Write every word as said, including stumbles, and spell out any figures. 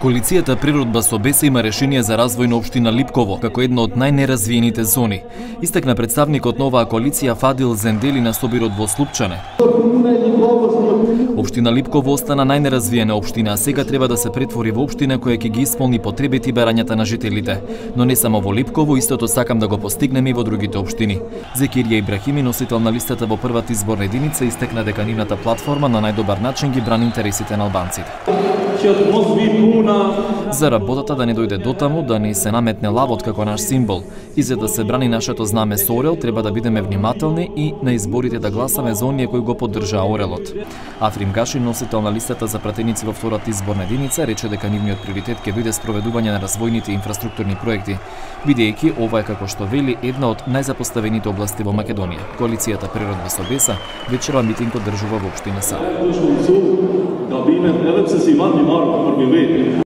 Коалицијата Природба со Беса има решение за развој на општина Липково, како една од најнеразвиените зони. Истакна представникот на оваа коалиција Фадил Зендели на собирот во Слупчане. Општина Липково остана најнеразвиена општина, а сега треба да се претвори во општина која ќе ги исполни потребите и барањата на жителите. Но не само во Липково, истото сакам да го постигнеме и во другите општини. Зекирија Ибрахими, носител на листата во првата изборна единица, истекна дека нивната платформа на најдобар начин ги брани интересите на албанците. За работата да не дојде дотаму, да не се наметне лавот како наш символ. И за да се брани нашето знаме со орел, треба да бидеме внимателни и на изборите да гласаме за оние кои го поддржаа орелот. Африм Гаши, носител на листата за пратеници во втората изборна единица, рече дека нивниот приоритет ќе биде спроведување на развојните инфраструктурни проекти, бидејќи ова е, како што вели, една од најзапоставените области во Македонија. Коалицијата Природба со Беса вечерва митинг одржува во општина Сава.